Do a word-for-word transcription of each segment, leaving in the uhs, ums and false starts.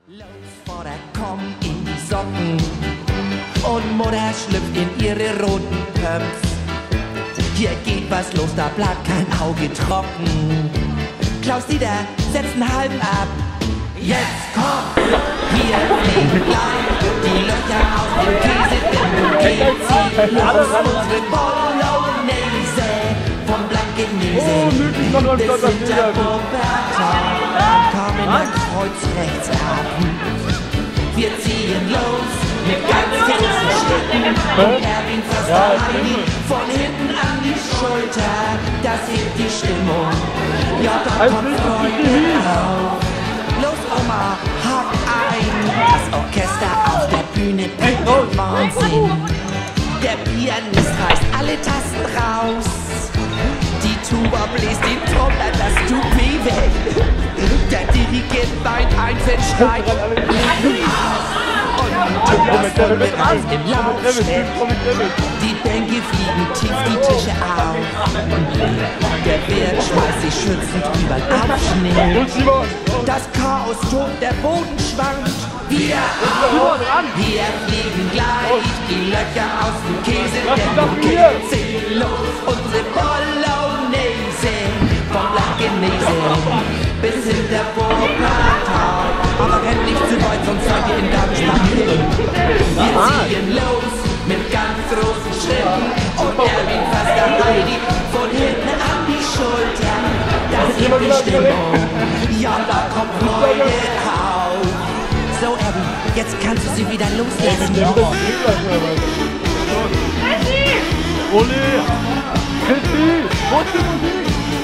Laufvorder, komm in die Socken und Mutter schlüpft in ihre roten Pumps. Hier geht was los, da bleibt kein Auge trocken. Klaus Dieter, setzt einen halben ab. Jetzt kommt, wir fliegen gleich die Löcher aus dem Käse, denn nun geht sie los. Unsere Bolognese vom Blankenese bis hinter Wuppertal. Kommen und kreuz rechts ab. Wir ziehen los mit ganz großen Schritten und Erwin fasst Heidi von hinten an die Schulter. Das hebt die Stimmung, ja da kommt Freude auf. Los Oma, hak ein, das Orchester auf der Bühne bringt Wahnsinn. Der Pianist reißt alle Tasten raus. Die Tuba bläst den Trommler das Toupet weg. Der Dirigent weint einzeln schreit. Und das Volk mit auf dem Laufsteg. Die Bänke fliegen tief, die Tische auf. Der Wirt schmeißt sich schützend überall auf Schnee. Das Chaos tobt, der Boden schwankt. Wir auf, wir fliegen gleich die Löcher aus dem Käse. Denn nun geht's los, unsere Bolognese vom Blankenese bis hinter Wuppertal. Aber rennt nicht zu weit, sonst seid ihr in Darmstadt hin. Wir ziehen los mit ganz großen Schritten und Erwin fasst der Heidi von hinten an die Schulter. Das hebt die Stimmung, ja da kommt Freude auf. So Erwin, jetzt kannst du sie wieder loslassen. Ole! Christi! Wo ist die Musik?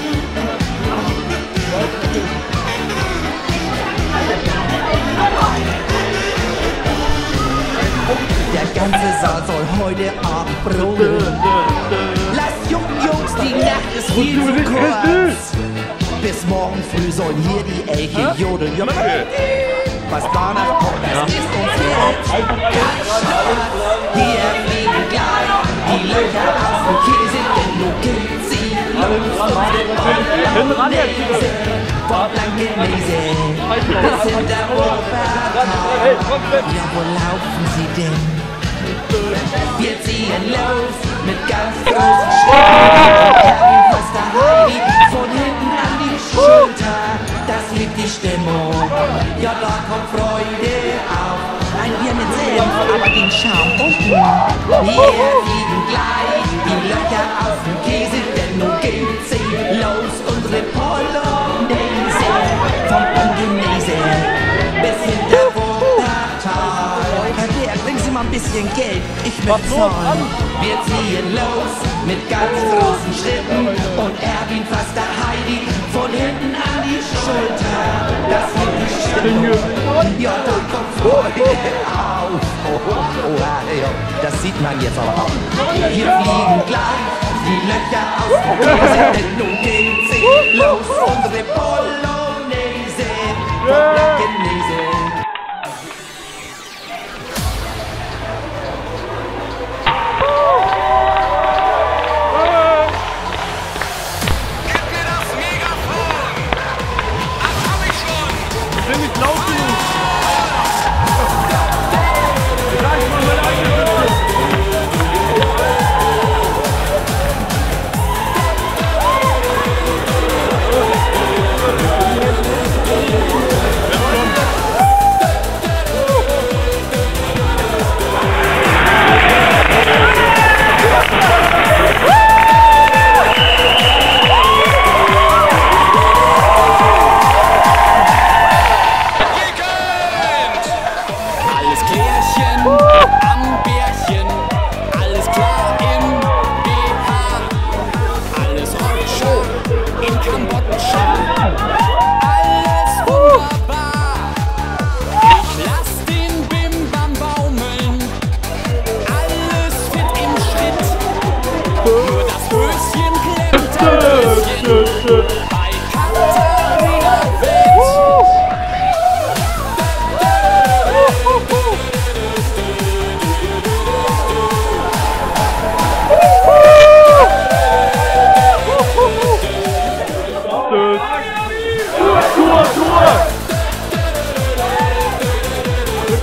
Der ganze Saal soll heute Abend brodeln. Lasst jungen Jungs, die Nacht ist viel zu kurz. Bis morgen früh sollen hier die Elche jodeln. Was danach kommt, das ist uns jetzt ganz stolz. Wir fliegen gleich die Löcher aus dem Käse, denn nun geht sie los. Unsere Bolognese vom Blankenese bis hinter Wuppertal. Ja, wo laufen sie denn? Wir ziehen los mit ganz großen Schritten. Erwin fasst der Heidi von hinten an die Schulter. Das hebt die Stimmung, ja da kommt Freude auf. Ein Bier mit Senf, aber den Schaum unten. Wir fliegen gleich die Löcher aus dem Käse, denn nun geht sie los. Unsere Bolognese vom Blankenese bis hinter Wuppertal. Herr Berg, bringen Sie mal ein bisschen Geld, ich will zahlen. Wir ziehen los mit ganz großen Schritten und Erwin fasst der Heidi von hinten an die Schulter. Das wird die Stimmung, ja da kommt Freude auf. Oh, oh, oh, ja, das sieht man jetzt aber auch. Wir fliegen gleich die Löcher aus dem Käse, denn nun geht sie los. Unsere Bolognese vom Blankenese.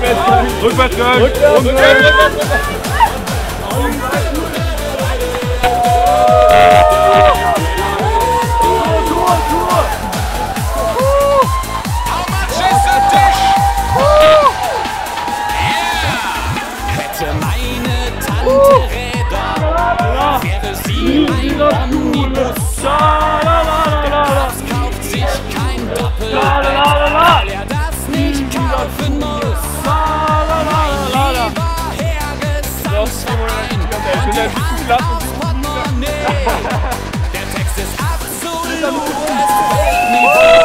Rückwärts gang! Rückwärts gang! Der Text ist absolut, es fällt nicht